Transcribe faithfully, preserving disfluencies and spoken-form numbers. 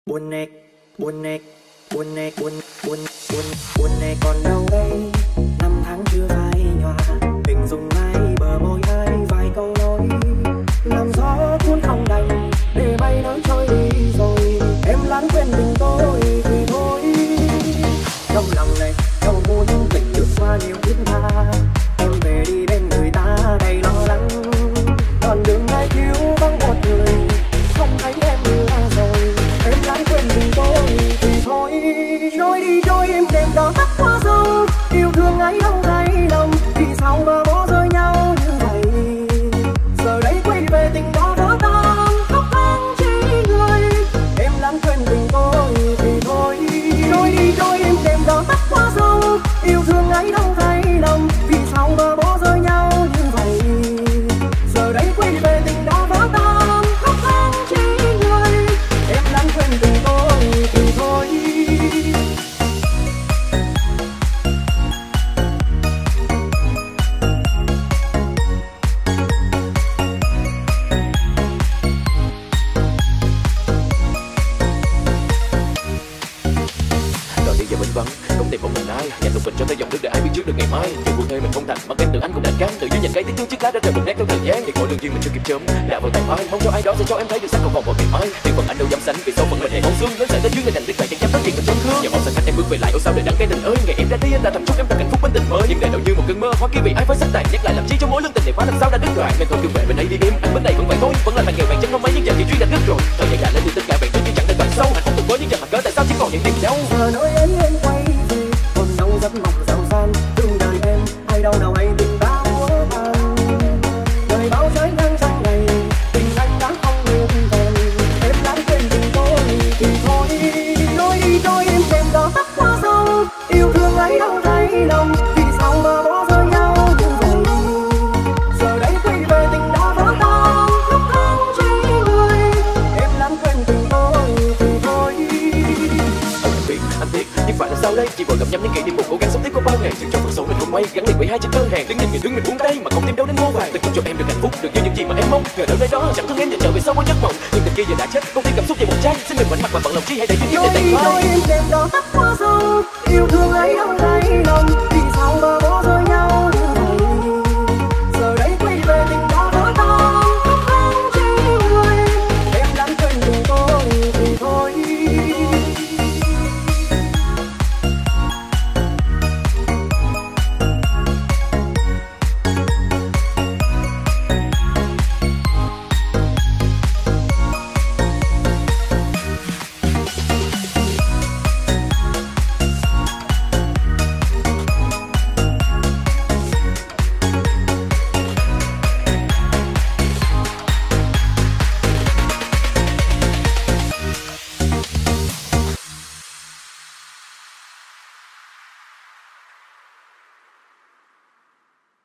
buồn nè, buồn nè, buồn nè, buồn buồn buồn buồn nè còn đâu đây, năm tháng chưa phai nhòa, hình dung ai bờ môi ai vài câu nói, làm gió cuốn không đành để bay nói trôi đi rồi, em lãng quên tình tôi thì thôi. Trong lòng này đâu muốn tình được qua nhiều thiết tha, em về đi bên người ta đầy lo lắng, còn đường này thiếu vắng một người, không thấy em nữa rồi, em lãng quên tình tôi thì thôi. Trôi đi trôi em đêm đó tắt qua sông, yêu thương ấy đâu thấy lòng, vì sao mà bỏ rơi nhau như vậy. Giờ đây quay về tình đó vỡ tan, khóc than chi người, em lãng quên tình tôi thì thôi. Trôi đi trôi em đêm đó tắt qua sông, yêu thương ấy đâu thấy lòng, vì sao mà bỏ rơi nhau như vậy. Giờ đây quay về tình đó vỡ tan, khóc than chi người, em lãng quên tình tôi thì thôi. Không tìm một mình ai, nhặt lục bình cho tới dòng nước để ai biết trước được ngày mai. Dù cuộc đời mình không thành, mà em từ anh cũng đành cán. Tự dưới nhìn cây tiếng thương chiếc lá đã rơi một nét theo thời gian. Thì mỗi lương duyên mình chưa kịp chớm đã vào tay mai. Mong cho ai đó sẽ cho em thấy được sắc còn vòng một ngày mai. Nhưng phần anh đâu dám sánh vì số phận mình hẹn bóng xương. Lớn dậy tới dưới người thành tuyệt vời chẳng dám nói chuyện mình trong thương. Giờ mong sao cách em bước về lại, ôi sao đời đắng cái tình ơi. Ngày em ra đi anh ta thầm chúc em được hạnh phúc bên tình mới. Nhưng đời đâu như một cơn mơ, hoa kia bị ai phải sắp tàn. Nhắc lại làm chi cho mối lương tình này quá làm sao đã đứt đoạn. Nên thôi cứ về bên đây đi em, anh bên đây vẫn vậy thôi. Vẫn là bạn nghèo bạn chân không mấy nhưng giờ thì duyên đã đứt rồi. Thời gian đã lên từ tất cả bạn tôi chỉ chẳng được bạn sâu. Hạnh phúc tuyệt vời nhưng chẳng mặt cỡ tại sao chỉ còn những niềm đau. Giờ nói em em quay về, còn đâu giấc mộng giàu gian. Tương đời em ai đâu nào hay tình ta múa vàng. Đời bao trái ngang trong ngày, tình anh đã không nguyên vẹn. Em lãng quên tình tôi thì thôi. Trôi đi trôi em đêm đó tắt qua sông, yêu thương ấy đâu thấy lòng, vì sao mà bỏ rơi nhau như vậy. Giờ đây quay về tình đã vỡ tan, khóc than chi người, em lãng quên tình tôi thì thôi. Anh biết, anh biết, nhưng phải là sao đây? Chỉ vội gặp nhau những kỷ niệm một cố gắng sống tiếp có bao ngày. Chịu cho phần số mình không may, gắn liền với hai chân đơn hàng. Đứng nhìn người đứng mình buông tay mà không tìm đâu đến vô vàng. Tình cho em được hạnh phúc, được như những gì mà em mong. Ngờ đâu đây đó chẳng thương em giờ trở về sau mỗi giấc mộng. Nhưng tình kia giờ đã chết, không thêm cảm xúc về một trang. Xin đừng mảnh mặt mà bận lòng chi hãy để duyên kiếp để Trôi tình đi trôi em đêm đó tắt qua sông, yêu thương ấy đâu thấy lòng.